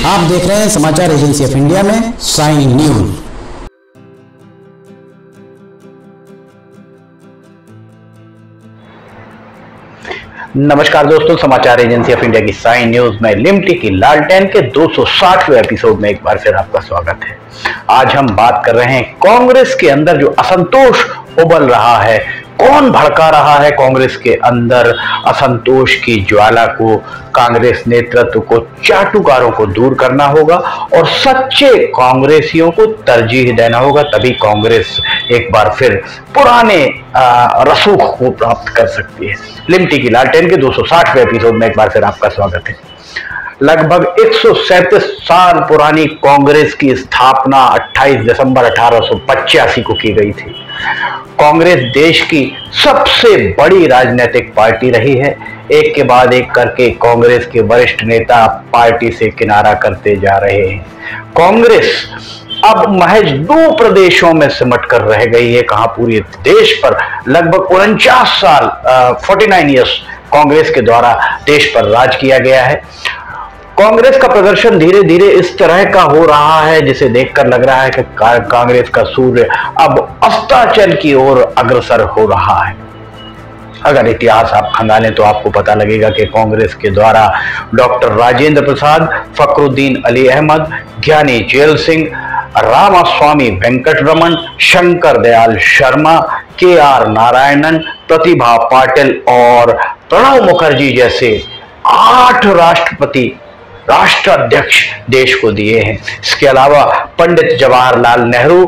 आप देख रहे हैं समाचार एजेंसी ऑफ इंडिया में साई न्यूज। नमस्कार दोस्तों, समाचार एजेंसी ऑफ इंडिया की साई न्यूज में लिमटी की लालटेन के 260वें एपिसोड में एक बार फिर आपका स्वागत है। आज हम बात कर रहे हैं कांग्रेस के अंदर जो असंतोष उबल रहा है, कौन भड़का रहा है कांग्रेस के अंदर असंतोष की ज्वाला को। कांग्रेस नेतृत्व को, चाटुकारों को दूर करना होगा और सच्चे कांग्रेसियों को तरजीह देना होगा, तभी कांग्रेस एक बार फिर पुराने रसूख को प्राप्त कर सकती है। लिमटी की लालटेन के 260वें एपिसोड में एक बार फिर आपका स्वागत है। लगभग 137 साल पुरानी कांग्रेस की स्थापना 28 दिसंबर 1885 को की गई थी। कांग्रेस देश की सबसे बड़ी राजनीतिक पार्टी रही है। एक के बाद एक करके कांग्रेस के वरिष्ठ नेता पार्टी से किनारा करते जा रहे हैं। कांग्रेस अब महज 2 प्रदेशों में सिमट कर रह गई है। कहां पूरे देश पर लगभग 49 साल 49 ईयर्स कांग्रेस के द्वारा देश पर राज किया गया है। कांग्रेस का प्रदर्शन धीरे धीरे इस तरह का हो रहा है जिसे देखकर लग रहा है कि कांग्रेस का सूर्य अब अस्ताचल की ओर अग्रसर हो रहा है। अगर इतिहास आप खंगालें तो आपको पता लगेगा कि कांग्रेस के द्वारा डॉक्टर राजेंद्र प्रसाद, फखरुद्दीन अली अहमद, ज्ञानी जेल सिंह, रामास्वामी वेंकटरमण, शंकर दयाल शर्मा, KR नारायणन, प्रतिभा पाटिल और प्रणब मुखर्जी जैसे 8 राष्ट्रपति, राष्ट्राध्यक्ष देश को दिए हैं। इसके अलावा पंडित जवाहरलाल नेहरू,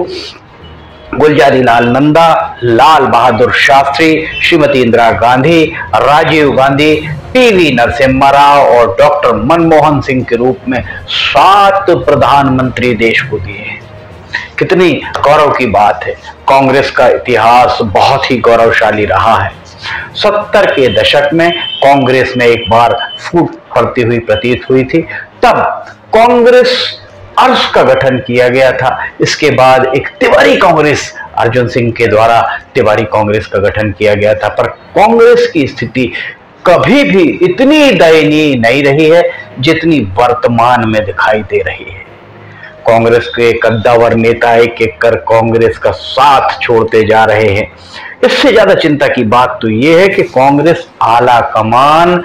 गुलजारी लाल नंदा, लाल बहादुर शास्त्री, श्रीमती इंदिरा गांधी, राजीव गांधी, PV नरसिम्हा राव और डॉक्टर मनमोहन सिंह के रूप में 7 प्रधानमंत्री देश को दिए हैं। कितनी गौरव की बात है। कांग्रेस का इतिहास बहुत ही गौरवशाली रहा है। 70 के दशक में कांग्रेस में एक बार फूट पड़ती हुई प्रतीत हुई थी। तब कांग्रेस अर्श का गठन किया गया था। इसके बाद एक तिवारी कांग्रेस, अर्जुन सिंह के द्वारा तिवारी कांग्रेस का गठन किया गया था। पर कांग्रेस की स्थिति कभी भी इतनी दयनीय नहीं रही है जितनी वर्तमान में दिखाई दे रही है। कांग्रेस के कद्दावर नेता एक एक कर कांग्रेस का साथ छोड़ते जा रहे हैं। इससे ज्यादा चिंता की बात तो यह है कि कांग्रेस आला कमान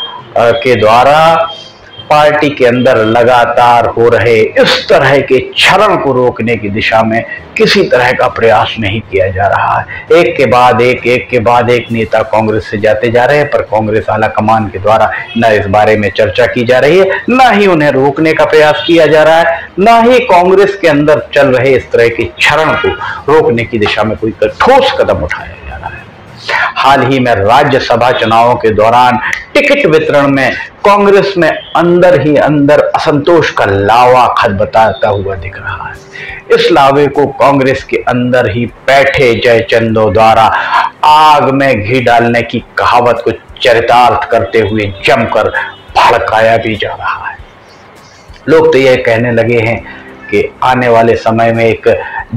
के द्वारा पार्टी के अंदर लगातार हो रहे इस तरह के क्षरण को रोकने की दिशा में किसी तरह का प्रयास नहीं किया जा रहा है। एक के बाद एक नेता कांग्रेस से जाते जा रहे हैं, पर कांग्रेस आला कमान के द्वारा न इस बारे में चर्चा की जा रही है, न ही उन्हें रोकने का प्रयास किया जा रहा है, न ही कांग्रेस के अंदर चल रहे इस तरह के क्षरण को रोकने की दिशा में कोई ठोस कदम उठाया जा रहा है। हाल ही में राज्यसभा चुनावों के दौरान टिकट वितरण में कांग्रेस में अंदर ही अंदर असंतोष का लावा खदबदाता हुआ दिख रहा है। इस लावे को कांग्रेस के अंदर ही बैठे जयचंदों द्वारा आग में घी डालने की कहावत को चरितार्थ करते हुए जमकर भड़काया भी जा रहा है। लोग तो यह कहने लगे हैं कि आने वाले समय में एक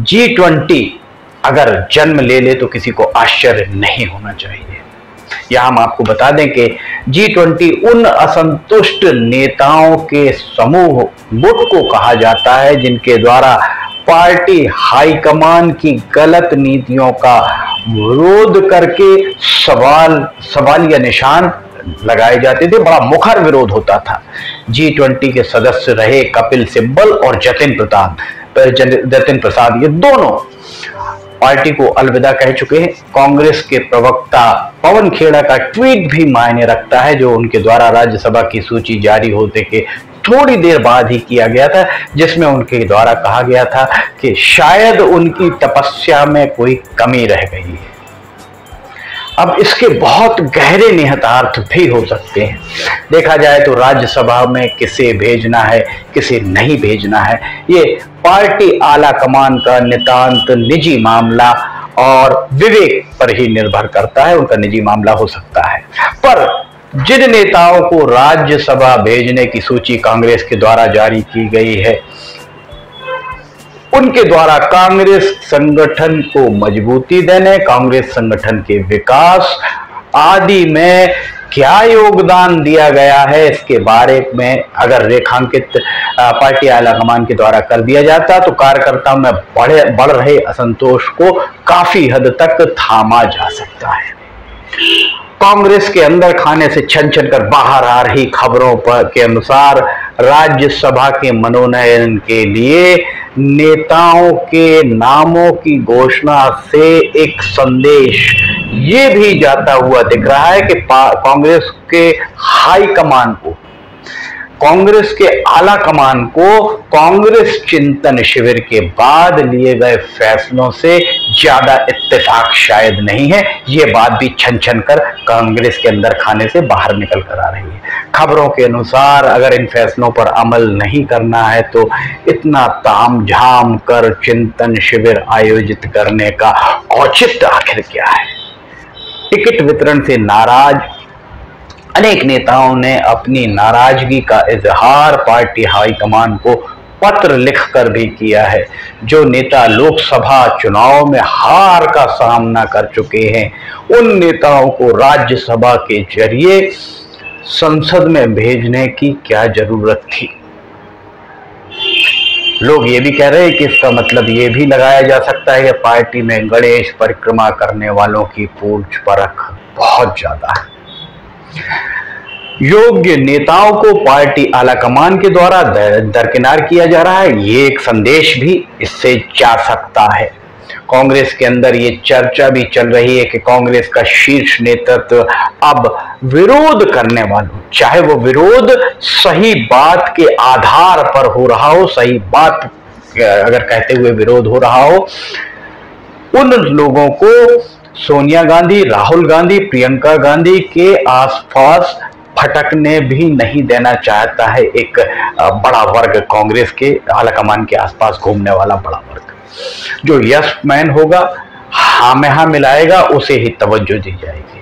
G20 अगर जन्म ले ले तो किसी को आश्चर्य नहीं होना चाहिए। यह हम आपको बता दें कि G20 उन असंतुष्ट नेताओं के समूह गुट को कहा जाता है जिनके द्वारा पार्टी हाईकमान की गलत नीतियों का विरोध करके सवालिया निशान लगाए जाते थे। बड़ा मुखर विरोध होता था। G20 के सदस्य रहे कपिल सिब्बल और जतिन प्रसाद, ये दोनों पार्टी को अलविदा कह चुके हैं। कांग्रेस के प्रवक्ता पवन खेड़ा का ट्वीट भी मायने रखता है, जो उनके द्वारा राज्यसभा की सूची जारी होते के थोड़ी देर बाद ही किया गया था, जिसमें उनके द्वारा कहा गया था कि शायद उनकी तपस्या में कोई कमी रह गई है। अब इसके बहुत गहरे निहितार्थ भी हो सकते हैं। देखा जाए तो राज्यसभा में किसे भेजना है, किसे नहीं भेजना है, ये पार्टी आला कमान का नितांत निजी मामला और विवेक पर ही निर्भर करता है। उनका निजी मामला हो सकता है, पर जिन नेताओं को राज्यसभा भेजने की सूची कांग्रेस के द्वारा जारी की गई है, उनके द्वारा कांग्रेस संगठन को मजबूती देने, कांग्रेस संगठन के विकास आदि में क्या योगदान दिया गया है इसके बारे में अगर रेखांकित पार्टी आलाकमान के द्वारा कर दिया जाता तो कार्यकर्ताओं में बढ़ रहे असंतोष को काफी हद तक थामा जा सकता है। कांग्रेस के अंदर खाने से छन छन कर बाहर आ रही खबरों के अनुसार राज्यसभा के मनोनयन के लिए नेताओं के नामों की घोषणा से एक संदेश ये भी जाता हुआ दिख रहा है कि कांग्रेस के हाई कमान को, कांग्रेस के आला कमान को कांग्रेस चिंतन शिविर के बाद लिए गए फैसलों से ज्यादा इत्तेफाक शायद नहीं है। ये बात भी छन छन कर कांग्रेस के अंदर खाने से बाहर निकल कर आ रही है। खबरों के अनुसार अगर इन फैसलों पर अमल नहीं करना है तो इतना तामझाम कर चिंतन शिविर आयोजित करने का औचित्य आखिर क्या है। टिकट वितरण से नाराज अनेक नेताओं ने अपनी नाराजगी का इजहार पार्टी हाईकमान को पत्र लिखकर भी किया है। जो नेता लोकसभा चुनाव में हार का सामना कर चुके हैं उन नेताओं को राज्यसभा के जरिए संसद में भेजने की क्या जरूरत थी। लोग ये भी कह रहे हैं कि इसका मतलब ये भी लगाया जा सकता है कि पार्टी में गणेश परिक्रमा करने वालों की पूछ परख बहुत ज्यादा है। योग्य नेताओं को पार्टी आलाकमान के द्वारा दरकिनार किया जा रहा है, ये एक संदेश भी इससे जा सकता है। कांग्रेस के अंदर ये चर्चा भी चल रही है कि कांग्रेस का शीर्ष नेतृत्व अब विरोध करने वालों, चाहे वो विरोध सही बात के आधार पर हो रहा हो, सही बात अगर कहते हुए विरोध हो रहा हो, उन लोगों को सोनिया गांधी, राहुल गांधी, प्रियंका गांधी के आसपास फटकने भी नहीं देना चाहता है। एक बड़ा वर्ग, कांग्रेस के आलाकमान के आसपास घूमने वाला बड़ा वर्ग जो यस मैन होगा, हाँ में हाँ मिलाएगा, उसे ही तवज्जो दी जाएगी।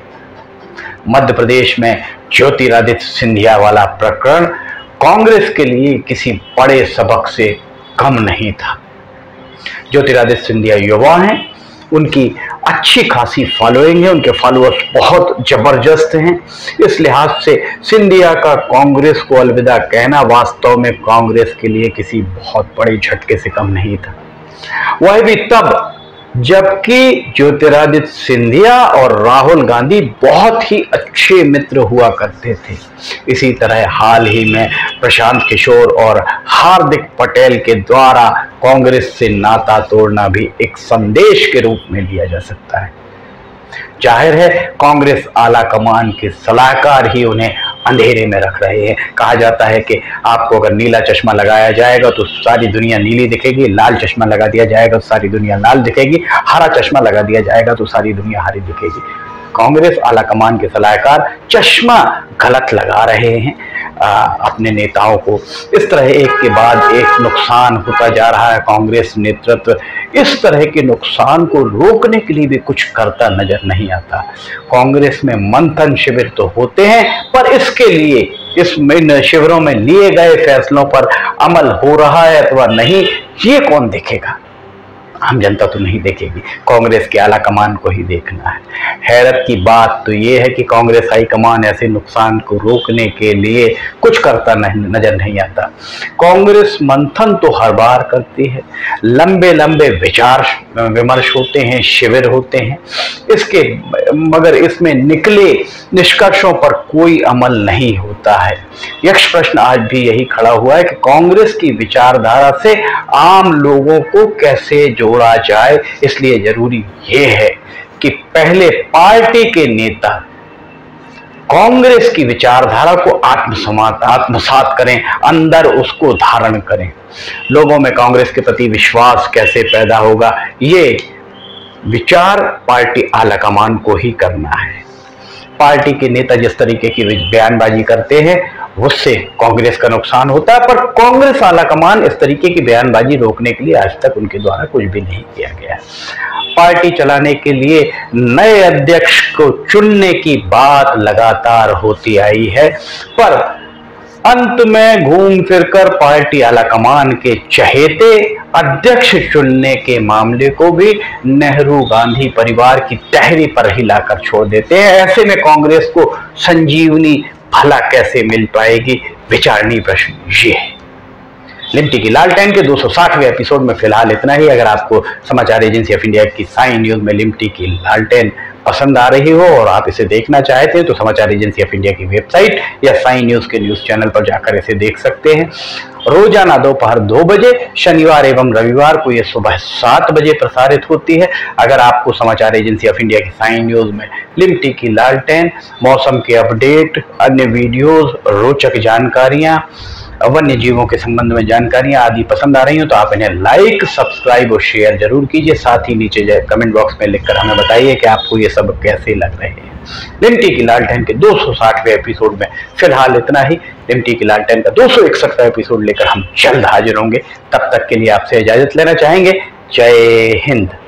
मध्य प्रदेश में ज्योतिरादित्य सिंधिया वाला प्रकरण कांग्रेस के लिए किसी बड़े सबक से कम नहीं था। ज्योतिरादित्य सिंधिया युवा हैं, उनकी अच्छी खासी फॉलोइंग है, उनके फॉलोअर्स बहुत जबरदस्त हैं। इस लिहाज से सिंधिया का कांग्रेस को अलविदा कहना वास्तव में कांग्रेस के लिए किसी बहुत बड़े झटके से कम नहीं था। वह भी तब जबकि ज्योतिरादित्य सिंधिया और राहुल गांधी बहुत ही अच्छे मित्र हुआ करते थे। इसी तरह हाल ही में प्रशांत किशोर और हार्दिक पटेल के द्वारा कांग्रेस से नाता तोड़ना भी एक संदेश के रूप में लिया जा सकता है। जाहिर है कांग्रेस आला कमान के सलाहकार ही उन्हें अंधेरे में रख रहे हैं। कहा जाता है कि आपको अगर नीला चश्मा लगाया जाएगा तो सारी दुनिया नीली दिखेगी, लाल चश्मा लगा दिया जाएगा तो सारी दुनिया लाल दिखेगी, हरा चश्मा लगा दिया जाएगा तो सारी दुनिया हरी दिखेगी। कांग्रेस आला कमान के सलाहकार चश्मा गलत लगा रहे हैं अपने नेताओं को। इस तरह एक के बाद एक नुकसान होता जा रहा है। कांग्रेस नेतृत्व इस तरह के नुकसान को रोकने के लिए भी कुछ करता नजर नहीं आता। कांग्रेस में मंथन शिविर तो होते हैं, पर इसके लिए इस शिविरों में लिए गए फैसलों पर अमल हो रहा है अथवा नहीं, ये कौन देखेगा? आम जनता तो नहीं देखेगी, कांग्रेस के आला कमान को ही देखना है। हैरत की बात तो ये है कि कांग्रेस हाई कमान ऐसे नुकसान को रोकने के लिए कुछ करता नजर नहीं आता। कांग्रेस मंथन तो हर बार करती है, लंबे लंबे विचार विमर्श होते हैं, शिविर होते हैं, इसके मगर इसमें निकले निष्कर्षों पर कोई अमल नहीं होता है। यक्ष प्रश्न आज भी यही खड़ा हुआ है कि कांग्रेस की विचारधारा से आम लोगों को कैसे जोड़ा जाए। इसलिए जरूरी ये है कि पहले पार्टी के नेता कांग्रेस की विचारधारा को आत्मसात करें, अंदर उसको धारण करें। लोगों में कांग्रेस के प्रति विश्वास कैसे पैदा होगा, ये विचार पार्टी आलाकमान को ही करना है। पार्टी के नेता जिस तरीके की बयानबाजी करते हैं उससे कांग्रेस का नुकसान होता है, पर कांग्रेस आलाकमान इस तरीके की बयानबाजी रोकने के लिए आज तक उनके द्वारा कुछ भी नहीं किया गया है। पार्टी चलाने के लिए नए अध्यक्ष को चुनने की बात लगातार होती आई है, पर अंत में घूम फिरकर पार्टी आलाकमान के चहेते अध्यक्ष चुनने के मामले को भी नेहरू गांधी परिवार की तहरी पर ही लाकर छोड़ देते हैं। ऐसे में कांग्रेस को संजीवनी भला कैसे मिल पाएगी, विचारणीय प्रश्न ये है। लिमटी की लालटेन के 260वें एपिसोड में फिलहाल इतना ही। अगर आपको समाचार एजेंसी ऑफ इंडिया की साइन न्यूज में लिमटी की लालटेन पसंद आ रही हो और आप इसे देखना चाहते हैं तो समाचार एजेंसी ऑफ इंडिया की वेबसाइट या साइन न्यूज के न्यूज चैनल पर जाकर इसे देख सकते हैं। रोजाना दोपहर 2 बजे, शनिवार एवं रविवार को यह सुबह 7 बजे प्रसारित होती है। अगर आपको समाचार एजेंसी ऑफ इंडिया की साइन न्यूज में लिमटी की लालटेन, मौसम के अपडेट, अन्य वीडियोज, रोचक जानकारियां, वन्य जीवों के संबंध में जानकारियां आदि पसंद आ रही हो तो आप इन्हें लाइक, सब्सक्राइब और शेयर जरूर कीजिए। साथ ही नीचे कमेंट बॉक्स में लिखकर हमें बताइए कि आपको ये सब कैसे लग रहे हैं। लिमटी की लालटेन के 260वें एपिसोड में फिलहाल इतना ही। लिमटी की लालटेन का 261वां एपिसोड लेकर हम जल्द हाजिर होंगे। तब तक के लिए आपसे इजाजत लेना चाहेंगे। जय हिंद।